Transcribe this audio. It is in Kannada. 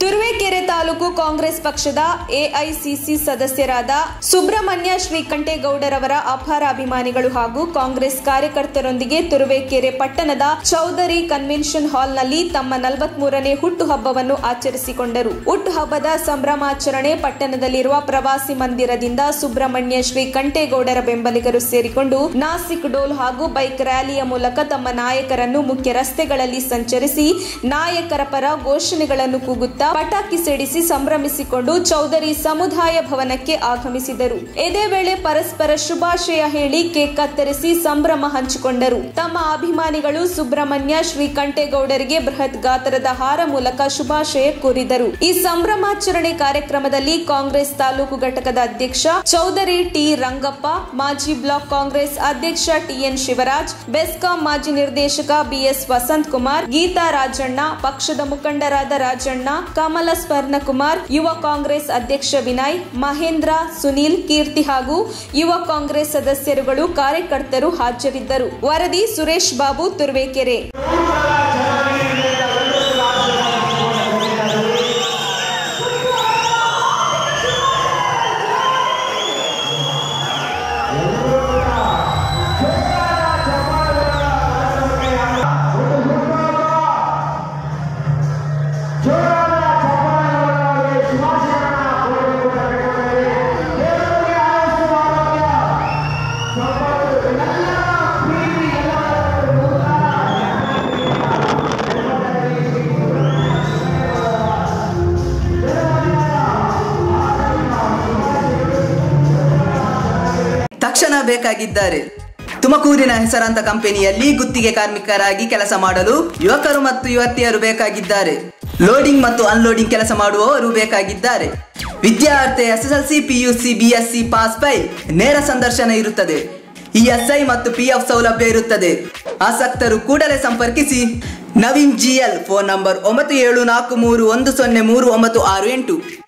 ತುರುವೇಕೆರೆ ತಾಲೂಕು ಕಾಂಗ್ರೆಸ್ ಪಕ್ಷದ ಎಐಸಿಸಿ ಸದಸ್ಯರಾದ ಸುಬ್ರಹ್ಮಣ್ಯ ಶ್ರೀಕಂಠೇಗೌಡರವರ ಅಪಾರ ಅಭಿಮಾನಿಗಳು ಹಾಗೂ ಕಾಂಗ್ರೆಸ್ ಕಾರ್ಯಕರ್ತರೊಂದಿಗೆ ತುರುವೇಕೆರೆ ಪಟ್ಟಣದ ಚೌಧರಿ ಕನ್ವೆನ್ಷನ್ ಹಾಲ್ನಲ್ಲಿ ತಮ್ಮ 43ನೇ ಹುಟ್ಟುಹಬ್ಬವನ್ನು ಆಚರಿಸಿಕೊಂಡರು. ಹುಟ್ಟುಹಬ್ಬದ ಸಂಭ್ರಮಾಚರಣೆ ಪಟ್ಟಣದಲ್ಲಿರುವ ಪ್ರವಾಸಿ ಮಂದಿರದಿಂದ ಸುಬ್ರಹ್ಮಣ್ಯ ಶ್ರೀಕಂಠೇಗೌಡರ ಬೆಂಬಲಿಗರು ಸೇರಿಕೊಂಡು ನಾಸಿಕ್ ಡೋಲ್ ಹಾಗೂ ಬೈಕ್ ರ್ಯಾಲಿಯ ಮೂಲಕ ತಮ್ಮ ನಾಯಕರನ್ನು ಮುಖ್ಯ ರಸ್ತೆಗಳಲ್ಲಿ ಸಂಚರಿಸಿ ನಾಯಕರ ಪರ ಘೋಷಣೆಗಳನ್ನು ಕೂಗುತ್ತಾ ಪಟಾಕಿ ಸಿಡಿಸಿ ಸಂಭ್ರಮಿಸಿಕೊಂಡು ಚೌಧರಿ ಸಮುದಾಯ ಭವನಕ್ಕೆ ಆಗಮಿಸಿದರು. ಇದೇ ವೇಳೆ ಪರಸ್ಪರ ಶುಭಾಶಯ ಹೇಳಿ ಕೇಕ್ ಕತ್ತರಿಸಿ ಸಂಭ್ರಮ ಹಂಚಿಕೊಂಡರು. ತಮ್ಮ ಅಭಿಮಾನಿಗಳು ಸುಬ್ರಹ್ಮಣ್ಯ ಶ್ರೀಕಂಠೇಗೌಡರಿಗೆ ಬೃಹತ್ ಗಾತ್ರದ ಹಾರ ಮೂಲಕ ಶುಭಾಶಯ ಕೋರಿದರು. ಈ ಸಂಭ್ರಮಾಚರಣೆ ಕಾರ್ಯಕ್ರಮದಲ್ಲಿ ಕಾಂಗ್ರೆಸ್ ತಾಲೂಕು ಘಟಕದ ಅಧ್ಯಕ್ಷ ಚೌಧರಿ ಟಿ ರಂಗಪ್ಪ, ಮಾಜಿ ಬ್ಲಾಕ್ ಕಾಂಗ್ರೆಸ್ ಅಧ್ಯಕ್ಷ ಟಿಎನ್ ಶಿವರಾಜ್, ಬೆಸ್ಕಾಂ ಮಾಜಿ ನಿರ್ದೇಶಕ ಬಿಎಸ್ ವಸಂತ್ ಕುಮಾರ್, ಗೀತಾ ರಾಜಣ್ಣ, ಪಕ್ಷದ ಮುಖಂಡರಾದ ರಾಜಣ್ಣ, ಕಮಲ ಸ್ವರ್ಣಕುಮಾರ್, ಯುವ ಕಾಂಗ್ರೆಸ್ ಅಧ್ಯಕ್ಷ ವಿನಯ್, ಮಹೇಂದ್ರ, ಸುನೀಲ್, ಕೀರ್ತಿ ಹಾಗೂ ಯುವ ಕಾಂಗ್ರೆಸ್ ಸದಸ್ಯರುಗಳು ಕಾರ್ಯಕರ್ತರು ಹಾಜರಿದ್ದರು. ವರದಿ ಸುರೇಶ್ ಬಾಬು, ತುರುವೇಕೆರೆ. ತಕ್ಷಣ ಬೇಕಾಗಿದ್ದಾರೆ. ತುಮಕೂರಿನ ಹೆಸರಾಂತ ಕಂಪನಿಯಲ್ಲಿ ಗುತ್ತಿಗೆ ಕಾರ್ಮಿಕರಾಗಿ ಕೆಲಸ ಮಾಡಲು ಯುವಕರು ಮತ್ತು ಯುವತಿಯರು ಬೇಕಾಗಿದ್ದಾರೆ. ಲೋಡಿಂಗ್ ಮತ್ತು ಅನ್ಲೋಡಿಂಗ್ ಕೆಲಸ ಮಾಡುವವರು ಬೇಕಾಗಿದ್ದಾರೆ. ವಿದ್ಯಾರ್ಥಿ SSLC, PUC, BSc ಪಾಸ್ ಬೈ ನೇರ ಸಂದರ್ಶನ ಇರುತ್ತದೆ. ESI ಮತ್ತು PF ಸೌಲಭ್ಯ ಇರುತ್ತದೆ. ಆಸಕ್ತರು ಕೂಡಲೇ ಸಂಪರ್ಕಿಸಿ. Naveen GL, phone number 9743103968.